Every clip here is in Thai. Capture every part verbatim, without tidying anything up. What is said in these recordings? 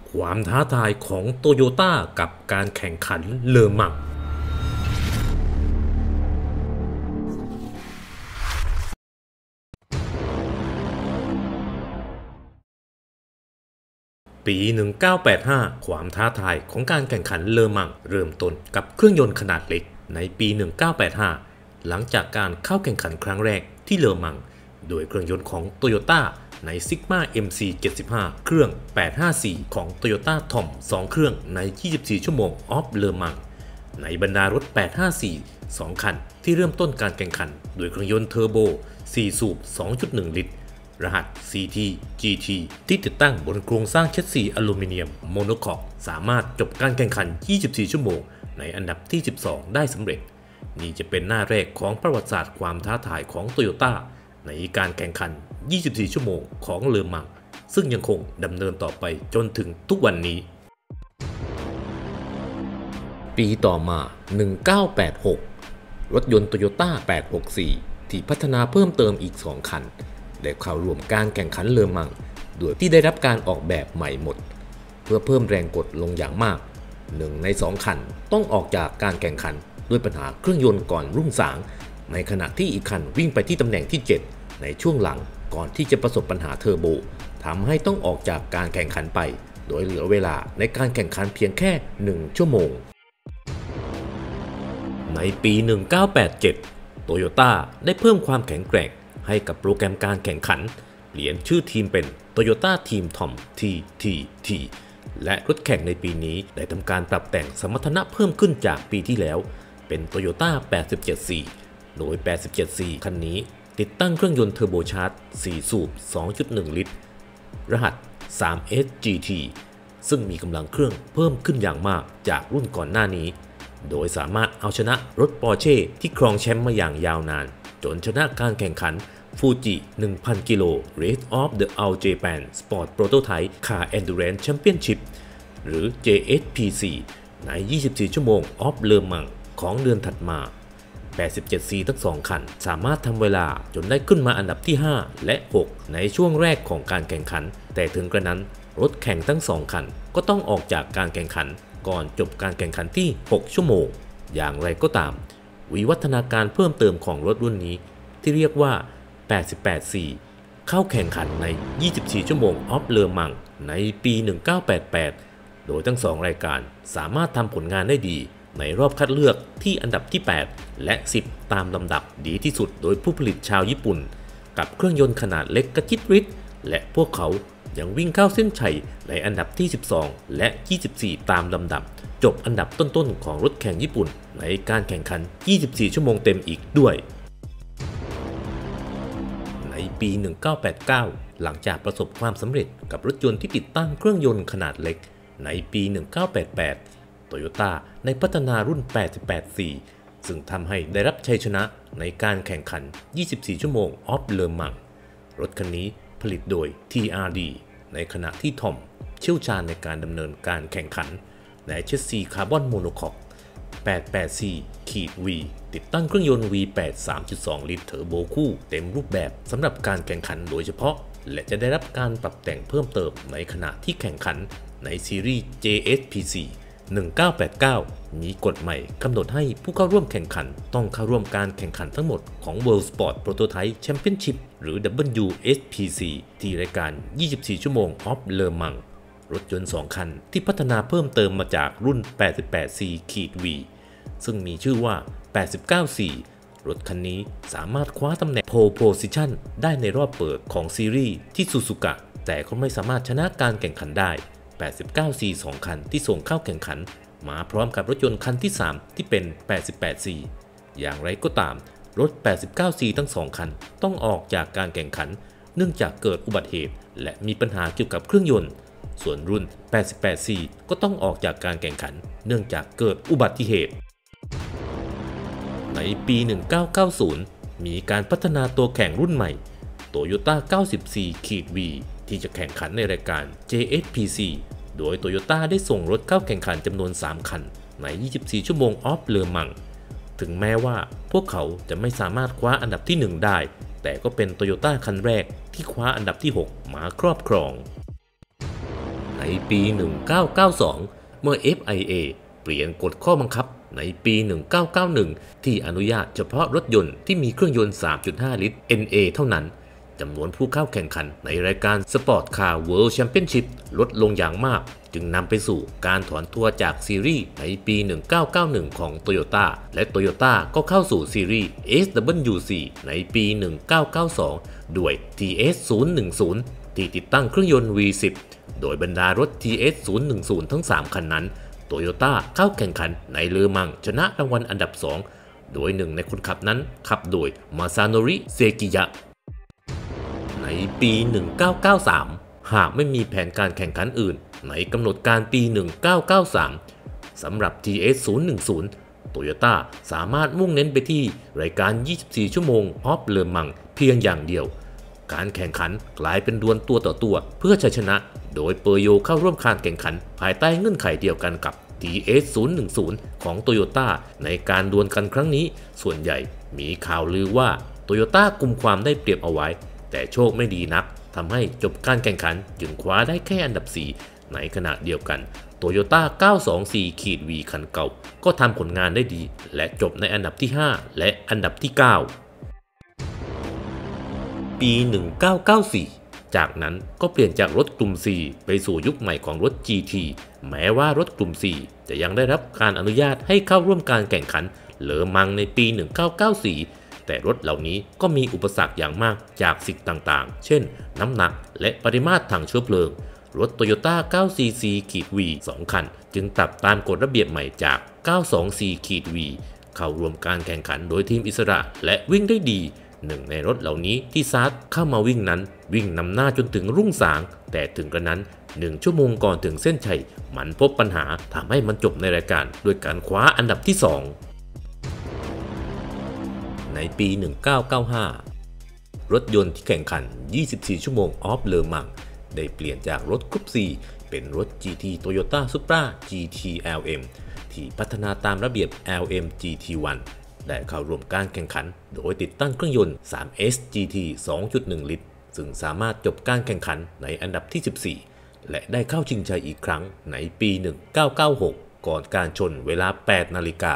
ความท้าทายของโตโยต้ากับการแข่งขันเลอมังปี หนึ่งเก้าแปดห้า ความท้าทายของการแข่งขันเลอมังเริ่มต้นกับเครื่องยนต์ขนาดเล็กในปี หนึ่งเก้าแปดห้า หลังจากการเข้าแข่งขันครั้งแรกที่เลอมังโดยเครื่องยนต์ของโตโยต้าใน Sigma เอ็ม ซี เจ็ดสิบห้า เครื่อง แปดห้าสี่ ของ Toyota ทอม สอง เครื่องใน ยี่สิบสี่ ชั่วโมงออฟเลอมังในบรรดารถ แปดห้าสี่ สอง คันที่เริ่มต้นการแข่งขันโดยเครื่องยนต์เทอร์โบ สี่ สูบ สองจุดหนึ่ง ลิตร รหัส ซี ที จี ที ที่ติดตั้งบนโครงสร้างแชสซีอลูมิเนียมโมโนคอกสามารถจบการแข่งขัน ยี่สิบสี่ ชั่วโมงในอันดับที่ สิบสอง ได้สำเร็จนี่จะเป็นหน้าแรกของประวัติศาสตร์ความท้าทายของโตโยต้าในการแข่งขัน ยี่สิบสี่ ชั่วโมงของเลอมังซึ่งยังคงดำเนินต่อไปจนถึงทุกวันนี้ปีต่อมา หนึ่งเก้าแปดหก รถยนต์ Toyota แปดหกสี่ ที่พัฒนาเพิ่มเติมอีก สอง คันได้เข้าร่วมการแข่งขันเลอมังโดยที่ได้รับการออกแบบใหม่หมดเพื่อเพิ่มแรงกดลงอย่างมากหนึ่งในสองคันต้องออกจากการแข่งขันด้วยปัญหาเครื่องยนต์ก่อนรุ่งสางในขณะที่อีกคันวิ่งไปที่ตำแหน่งที่ เจ็ด ในช่วงหลังก่อนที่จะประสบปัญหาเทอร์โบทำให้ต้องออกจากการแข่งขันไปโดยเหลือเวลาในการแข่งขันเพียงแค่ หนึ่ง ชั่วโมงในปี หนึ่งเก้าแปดเจ็ด โตโยต้าได้เพิ่มความแข็งแกร่งให้กับโปรแกรมการแข่งขันเปลี่ยนชื่อทีมเป็น Toyota Team Tom ที ที ที และรถแข่งในปีนี้ได้ทำการปรับแต่งสมรรถนะเพิ่มขึ้นจากปีที่แล้วเป็น Toyota แปดเจ็ดสี่ โดย แปดเจ็ดสี่ คันนี้ติดตั้งเครื่องยนต์เทอร์โบชาร์จ สี่ สูบ สองจุดหนึ่ง ลิตร รหัส ทรี เอส จี ที ซึ่งมีกำลังเครื่องเพิ่มขึ้นอย่างมากจากรุ่นก่อนหน้านี้โดยสามารถเอาชนะรถปอร์เช่ที่ครองแชมป์มาอย่างยาวนานจนชนะการแข่งขันฟูจิ หนึ่งพัน กิโล Race of the All Japan Sport Prototype Car Endurance Championship หรือ เจ เอส พี ซี ใน ยี่สิบสี่ ชั่วโมงออฟเลอมังของเดือนถัดมา แปดเจ็ดสี่ ทั้งสองคันสามารถทำเวลาจนได้ขึ้นมาอันดับที่ ห้า และ หก ในช่วงแรกของการแข่งขันแต่ถึงกระนั้นรถแข่งทั้งสองคันก็ต้องออกจากการแข่งขันก่อนจบการแข่งขันที่ หก ชั่วโมงอย่างไรก็ตามวิวัฒนาการเพิ่มเติมของรถรุ่นนี้ที่เรียกว่า แปดแปดสี่ เข้าแข่งขันใน ยี่สิบสี่ ชั่วโมงออฟเลอมังในปี หนึ่งเก้าแปดแปด โดยทั้งสองรายการสามารถทำผลงานได้ดีในรอบคัดเลือกที่อันดับที่ แปด และ สิบ ตามลำดับดีที่สุดโดยผู้ผลิตชาวญี่ปุ่นกับเครื่องยนต์ขนาดเล็กกระจิตริดและพวกเขายังวิ่งเข้าเส้นชัยในอันดับที่ สิบสอง และ ยี่สิบสี่ ตามลำดับจบอันดับต้นๆของรถแข่งญี่ปุ่นในการแข่งขัน ยี่สิบสี่ ชั่วโมงเต็มอีกด้วยในปี หนึ่งเก้าแปดเก้า หลังจากประสบความสำเร็จกับรถยนต์ที่ติดตั้งเครื่องยนต์ขนาดเล็กในปี หนึ่งเก้าแปดแปด โตโยต้าได้พัฒนารุ่น แปดแปดสี่ ซึ่งทำให้ได้รับชัยชนะในการแข่งขัน ยี่สิบสี่ ชั่วโมงออฟเลอมังรถคันนี้ผลิตโดย ที อาร์ ดี ในขณะที่ทอมเชี่ยวชาญในการดำเนินการแข่งขันในแชสซีคาร์บอนโมโนคอก แปดแปดสี่ วี ติดตั้งเครื่องยนต์ วี แปด สามจุดสอง ลิตรเทอร์โบคู่เต็มรูปแบบสำหรับการแข่งขันโดยเฉพาะและจะได้รับการปรับแต่งเพิ่มเติมในขณะที่แข่งขันในซีรีส์ เจ เอส พี ซี หนึ่งเก้าแปดเก้า มีกฎใหม่กำหนดให้ผู้เข้าร่วมแข่งขันต้องเข้าร่วมการแข่งขันทั้งหมดของ World Sport Prototype Championship หรือ ดับเบิลยู เอส พี ซี ที่รายการ ยี่สิบสี่ ชั่วโมงออฟเลอมังรถยนต์สองคันที่พัฒนาเพิ่มเติมมาจากรุ่น แปดแปดสี่ วี ซึ่งมีชื่อว่า แปดเก้าสี่ รถคันนี้สามารถคว้าตำแหน่ง Pole Position ได้ในรอบเปิดของซีรีส์ที่ซูซูกะแต่ก็ไม่สามารถชนะการแข่งขันได้ แปดเก้าสี่ สอง คันที่ส่งเข้าแข่งขันมาพร้อมกับรถยนต์คันที่ สาม ที่เป็น แปดแปดสี่ อย่างไรก็ตามรถ แปดเก้าสี่ ทั้งสองคันต้องออกจากการแข่งขันเนื่องจากเกิดอุบัติเหตุและมีปัญหาเกี่ยวกับเครื่องยนต์ส่วนรุ่น แปดแปดสี่ ก็ต้องออกจากการแข่งขันเนื่องจากเกิดอุบัติเหตุในปี หนึ่งเก้าเก้าศูนย์ มีการพัฒนาตัวแข่งรุ่นใหม่ Toyota เก้าสิบสี่ วี ที่จะแข่งขันในรายการ เจ เอส พี ซี โดย Toyota ได้ส่งรถเข้าแข่งขันจำนวน สาม คันใน ยี่สิบสี่ ชั่วโมงออฟเลอมังถึงแม้ว่าพวกเขาจะไม่สามารถคว้าอันดับที่ หนึ่ง ได้แต่ก็เป็น Toyota คันแรกที่คว้าอันดับที่ หก มาครอบครองในปี หนึ่งพันเก้าร้อยเก้าสิบสอง เมื่อ เอฟ ไอ เอ เปลี่ยนกฎข้อบังคับในปี หนึ่งพันเก้าร้อยเก้าสิบเอ็ด ที่อนุญาตเฉพาะรถยนต์ที่มีเครื่องยนต์ สามจุดห้า ลิตร เอ็น เอ เท่านั้นจำนวนผู้เข้าแข่งขันในรายการ Sport Car World Championship ลดลงอย่างมากจึงนำไปสู่การถอนตัวจากซีรีส์ในปี หนึ่งพันเก้าร้อยเก้าสิบเอ็ด ของ Toyota และ Toyota ก็เข้าสู่ซีรีส์ เอส ดับเบิลยู ซี ในปี หนึ่งพันเก้าร้อยเก้าสิบสอง ด้วย ที เอส ศูนย์หนึ่งศูนย์ ที่ติดตั้งเครื่องยนต์ วี สิบ โดยบรรดารถ ที เอส ศูนย์หนึ่งศูนย์ ทั้ง สาม คันนั้น Toyota เข้าแข่งขันในเลอมังชนะรางวัลอันดับ สอง โดยหนึ่งในคนขับนั้นขับโดย Masanori Sekiyaในปี หนึ่งพันเก้าร้อยเก้าสิบสาม หากไม่มีแผนการแข่งขันอื่นในกำหนดการปี หนึ่งพันเก้าร้อยเก้าสิบสาม สำหรับ ที เอส ศูนย์หนึ่งศูนย์ Toyota สามารถมุ่งเน้นไปที่รายการ ยี่สิบสี่ ชั่วโมงออฟเลอมังเพียงอย่างเดียวการแข่งขันกลายเป็นดวลตัวต่อตัวเพื่อชัยชนะโดยเปอร์โยเข้าร่วมการแข่งขันภายใต้เงื่อนไขเดียวกันกับ ที เอส ศูนย์หนึ่งศูนย์ ของ Toyota ในการดวลกันครั้งนี้ส่วนใหญ่มีข่าวลือว่า Toyota กุมความได้เปรียบเอาไว้แต่โชคไม่ดีนักทำให้จบการแข่งขันจึงคว้าได้แค่อันดับ สี่ ในขณะเดียวกัน Toyota เก้าสองสี่ วี คันเก่าก็ทำผลงานได้ดีและจบในอันดับที่ ห้า และอันดับที่ เก้า ปี หนึ่งพันเก้าร้อยเก้าสิบสี่ จากนั้นก็เปลี่ยนจากรถกลุ่ม สี่ ไปสู่ยุคใหม่ของรถ จี ที แม้ว่ารถกลุ่ม สี่ จะยังได้รับการอนุญาตให้เข้าร่วมการแข่งขันเลอมังในปี หนึ่งพันเก้าร้อยเก้าสิบสี่แต่รถเหล่านี้ก็มีอุปสรรคอย่างมากจากสิ่งต่างๆ เช่น น้ำหนักและปริมาตรถังเชื้อเพลิง รถ Toyota เก้า ซี ซี วี สอง คันจึงปรับตามกฎระเบียบใหม่จาก เก้าสองสี่ วี เข้าร่วมการแข่งขันโดยทีมอิสระและวิ่งได้ดี หนึ่งในรถเหล่านี้ที่ซาร์ทเข้ามาวิ่งนั้นวิ่งนำหน้าจนถึงรุ่งสางแต่ถึงกระนั้นหนึ่งชั่วโมงก่อนถึงเส้นชัยมันพบปัญหาทำให้มันจบในรายการด้วยการคว้าอันดับที่ สองในปี หนึ่งพันเก้าร้อยเก้าสิบห้า รถยนต์ที่แข่งขัน ยี่สิบสี่ ชั่วโมงออฟเลอมังได้เปลี่ยนจากรถกรุ๊ป ซี เป็นรถ จี ที Toyota Supra จี ที แอล เอ็ม ที่พัฒนาตามระเบียบ แอล เอ็ม จี ที วัน ได้เข้าร่วมการแข่งขันโดยติดตั้งเครื่องยนต์ ทรี เอส จี ที สองจุดหนึ่ง ลิตรซึ่งสามารถจบการแข่งขันในอันดับที่ สิบสี่ และได้เข้าชิงชัยอีกครั้งในปี หนึ่งพันเก้าร้อยเก้าสิบหก ก่อนการชนเวลา แปด นาฬิกา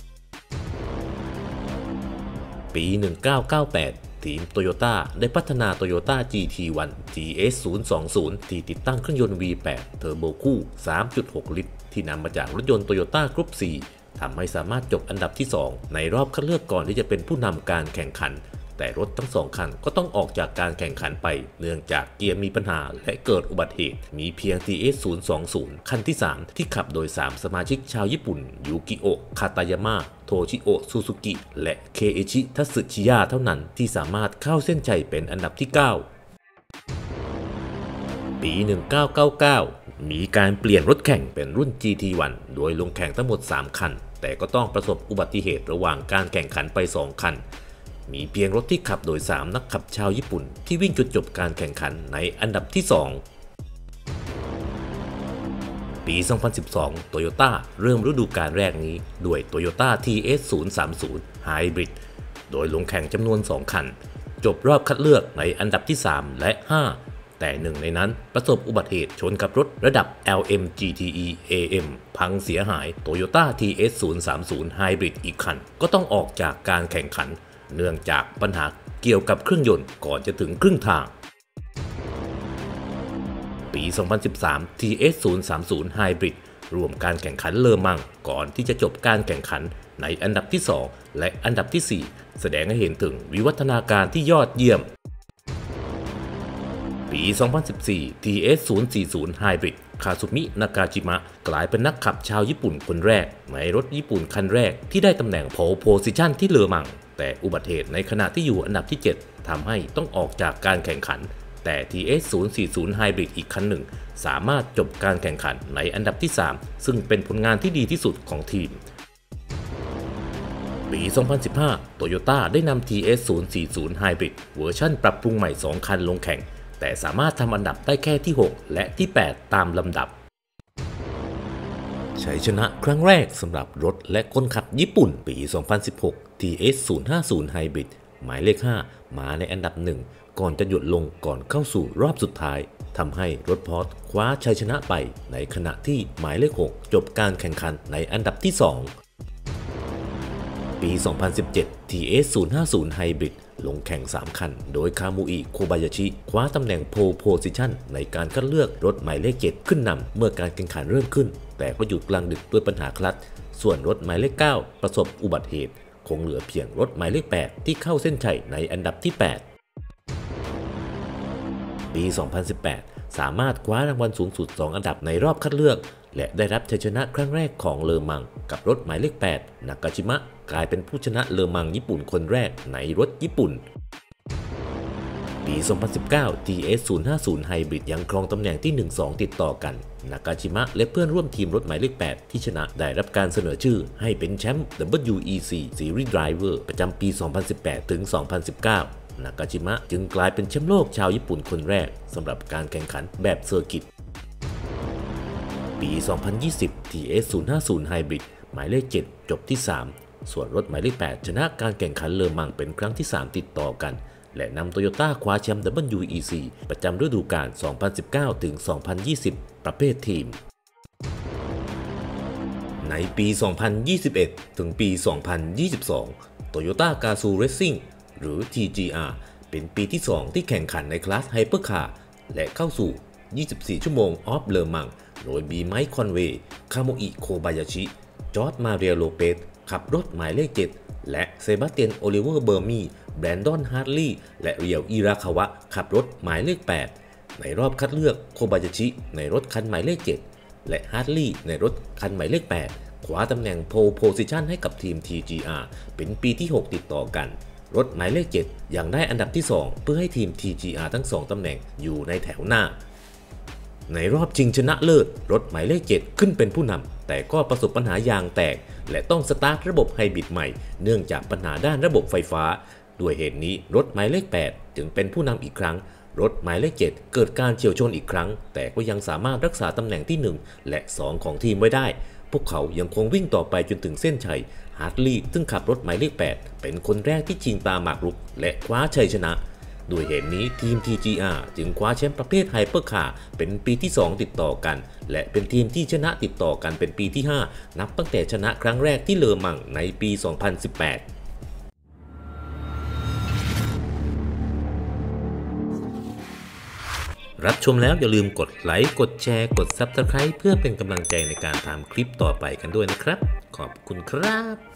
ปี หนึ่งพันเก้าร้อยเก้าสิบแปด ทีม Toyota ได้พัฒนา Toyota จี ที วัน ที เอส ศูนย์สองศูนย์ ที่ติดตั้งเครื่องยนต์ วี แปด เทอร์โบคู่ สามจุดหก ลิตรที่นำมาจากรถยนต์ Toyota Group ซี ทำให้สามารถจบอันดับที่ สอง ในรอบคัดเลือกก่อนที่จะเป็นผู้นำการแข่งขันแต่รถทั้งสองคันก็ต้องออกจากการแข่งขันไปเนื่องจากเกียร์มีปัญหาและเกิดอุบัติเหตุมีเพียง ที เอส ศูนย์สองศูนย์ คันที่ สาม ที่ขับโดย สาม สมาชิกชาวญี่ปุ่นยูกิโอะคาตายามะโทชิโอะซูซูกิและเคอิชิทัตสึชิยะเท่านั้นที่สามารถเข้าเส้นชัยเป็นอันดับที่ เก้า ปี หนึ่งพันเก้าร้อยเก้าสิบเก้า มีการเปลี่ยนรถแข่งเป็นรุ่น จี ที วัน โดยลงแข่งทั้งหมด สาม คันแต่ก็ต้องประสบอุบัติเหตุระหว่างการแข่งขันไป สอง คันมีเพียงรถที่ขับโดย สาม นักขับชาวญี่ปุ่นที่วิ่งจนจบการแข่งขันในอันดับที่ สอง ปี สองพันสิบสอง Toyota เริ่มฤดูกาลแรกนี้ด้วย Toyota ที เอส ศูนย์สามศูนย์ Hybrid โดยลงแข่งจำนวน สอง คันจบรอบคัดเลือกในอันดับที่ สาม และ ห้า แต่หนึ่งในนั้นประสบอุบัติเหตุชนกับรถระดับ แอล เอ็ม จี ที อี เอ เอ็ม พังเสียหาย Toyota ที เอส ศูนย์สามศูนย์ Hybrid อีกคันก็ต้องออกจากการแข่งขันเนื่องจากปัญหาเกี่ยวกับเครื่องยนต์ก่อนจะถึงครึ่งทางปี สองพันสิบสาม ที เอส ศูนย์สามศูนย์ Hybrid รวมการแข่งขันเลอมังก่อนที่จะจบการแข่งขันในอันดับที่ สอง และอันดับที่ สี่ แสดงให้เห็นถึงวิวัฒนาการที่ยอดเยี่ยมปี สองพันสิบสี่ ที เอส ศูนย์สี่ศูนย์ Hybrid คาซุมิ นากาจิมะกลายเป็นนักขับชาวญี่ปุ่นคนแรกในรถญี่ปุ่นคันแรกที่ได้ตำแหน่ง Pole Position ที่เลอมังแต่อุบัติเหตุในขณะที่อยู่อันดับที่ เจ็ดทำให้ต้องออกจากการแข่งขันแต่ ที เอส ศูนย์สี่ศูนย์ Hybrid อีกคันหนึ่งสามารถจบการแข่งขันในอันดับที่ สามซึ่งเป็นผลงานที่ดีที่สุดของทีมปี สองพันสิบห้า Toyota ได้นำ ที เอส ศูนย์สี่ศูนย์ Hybrid เวอร์ชันปรับปรุงใหม่ สอง คันลงแข่งแต่สามารถทำอันดับได้แค่ที่ หก และที่ แปด ตามลำดับชัยชนะครั้งแรกสำหรับรถและคนขับญี่ปุ่นปี สองพันสิบหก ที เอส ศูนย์ห้าศูนย์ Hybrid หมายเลข ห้า มาในอันดับ หนึ่ง ก่อนจะหยุดลงก่อนเข้าสู่รอบสุดท้ายทำให้รถพอร์ตคว้าชัยชนะไปในขณะที่หมายเลขหกจบการแข่งขันในอันดับที่ สอง ปี สองพันสิบเจ็ด ที เอส ศูนย์ห้าศูนย์ Hybrid ลงแข่ง สาม คันโดยคามูอิ โคบายาชิ คว้าตำแหน่งโพลโพซิชันในการคัดเลือกรถหมายเลข เจ็ด ขึ้นนำเมื่อการแข่งขันเริ่มขึ้นแต่ก็หยุดกลางดึกด้วยปัญหาคลัตช์ส่วนรถหมายเลข เก้า ประสบอุบัติเหตุคงเหลือเพียงรถหมายเลข แปด ที่เข้าเส้นชัยในอันดับที่ แปด ปี สองพันสิบแปด สามารถคว้ารางวัลสูงสุด สอง อันดับในรอบคัดเลือกและได้รับชัยชนะครั้งแรกของเลอมังกับรถหมายเลข แปด นากาชิมะกลายเป็นผู้ชนะเลอมังญี่ปุ่นคนแรกในรถญี่ปุ่น ปี สองพันสิบเก้า ที เอส ศูนย์ห้าศูนย์ Hybrid ยังครองตำแหน่งที่ หนึ่งสอง ติดต่อกัน นากาชิมะและเพื่อนร่วมทีมรถหมายเลข แปด ที่ชนะได้รับการเสนอชื่อให้เป็นแชมป์ ดับเบิลยู อี ซี Series Driver ประจำปี สองพันสิบแปด ถึง สองพันสิบเก้า นากาชิมะจึงกลายเป็นแชมป์โลกชาวญี่ปุ่นคนแรกสำหรับการแข่งขันแบบเซอร์กิต ปี สองพันยี่สิบ ที เอส ศูนย์ห้าศูนย์ Hybrid หมายเลข เจ็ด จบที่ สาม ส่วนรถหมายเลข แปด ชนะการแข่งขันเลอมังเป็นครั้งที่ สาม ติดต่อกันและนำโตโยต้าคว้าแชมป์ ดับเบิลยู อี ซี ประจำฤดูกาล สองพันสิบเก้า ถึง สองพันยี่สิบ ประเภททีม ในปี สองพันยี่สิบเอ็ด ถึงปี สองพันยี่สิบสอง Toyota Gazoo Racing หรือ ที จี อาร์ เป็นปีที่ สอง ที่แข่งขันในคลาสไฮเปอร์คาร์และเข้าสู่ ยี่สิบสี่ ชั่วโมงออฟเลอมังโดยมีไมค์คอนเวย์ คาโมอิ โคบายาชิ จอร์จ มาเรียโลเปสขับรถหมายเลข เจ็ด และเซบาสเตียน โอลิเวอร์ เบอร์มี่ แบรนดอน ฮาร์ดลีย์ และเรียว อิราคาวะขับรถหมายเลข แปด ในรอบคัดเลือกโคบายาชิในรถคันหมายเลข เจ็ด และฮาร์ดลีย์ในรถคันหมายเลข แปด คว้าตำแหน่งโพลโพซิชันให้กับทีม ที จี อาร์ เป็นปีที่ หก ติดต่อกันรถหมายเลข เจ็ด ยังได้อันดับที่ สอง เพื่อให้ทีม ที จี อาร์ ทั้ง สอง ตำแหน่งอยู่ในแถวหน้าในรอบชิงชนะเลิศรถหมายเลข เจ็ด ขึ้นเป็นผู้นำแต่ก็ประสบปัญหายางแตกและต้องสตาร์ทระบบไฮบริดใหม่เนื่องจากปัญหาด้านระบบไฟฟ้าด้วยเหตุนี้รถหมายเลข แปด จึงเป็นผู้นำอีกครั้งรถหมายเลข เจ็ด เกิดการเฉี่ยวชนอีกครั้งแต่ก็ยังสามารถรักษาตำแหน่งที่ หนึ่ง และ สอง ของทีมไว้ได้พวกเขายังคงวิ่งต่อไปจนถึงเส้นชัยฮาร์ดลีย์ซึ่งขับรถหมายเลข แปด เป็นคนแรกที่ชิงตามหมากรุกและคว้าชัยชนะด้วยเหตุนี้ทีม ที จี อาร์ จึงคว้าแชมป์ประเภทไฮเปอร์คาร์เป็นปีที่ สอง ติดต่อกันและเป็นทีมที่ชนะติดต่อกันเป็นปีที่ ห้า นับตั้งแต่ชนะครั้งแรกที่เลอมังในปี สองพันสิบแปด รับชมแล้วอย่าลืมกดไลค์กดแชร์กด ซับสไครบ์ เพื่อเป็นกำลังใจในการทำคลิปต่อไปกันด้วยนะครับขอบคุณครับ